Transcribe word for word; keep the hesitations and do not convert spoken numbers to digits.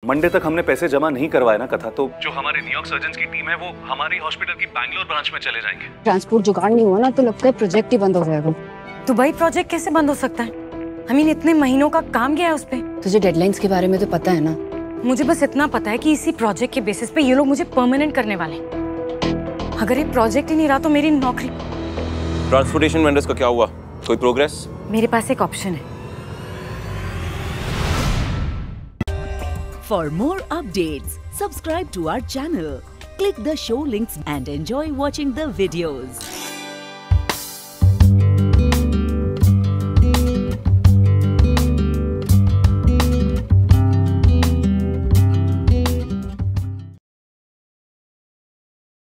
Monday तक हमने पैसे जमा नहीं करवाए ना कथा, तो जो हमारे न्यूयॉर्क सर्जन्स की टीम है वो हमारी हॉस्पिटल की बैंगलोर ब्रांच में चले जाएंगे। ट्रांसपोर्ट जुगाड़ नहीं हुआ ना तो लगता है प्रोजेक्ट ही बंद हो जाएगा। दुबई प्रोजेक्ट कैसे बंद हो सकता है? I mean, इतने महीनों का काम गया है उस पे। तुझे डेडलाइंस के बारे में तो पता है ना? मुझे बस इतना पता है कि इसी प्रोजेक्ट के बेसिस पे ये लोग मुझे परमानेंट करने वाले हैं। अगर ये प्रोजेक्ट ही नहीं रहा तो मेरी नौकरी। ट्रांसपोर्टेशन वेंडर्स का क्या हुआ? कोई प्रोग्रेस? मेरे पास एक ऑप्शन है। For more updates, subscribe to our channel, click the show links and enjoy watching the videos.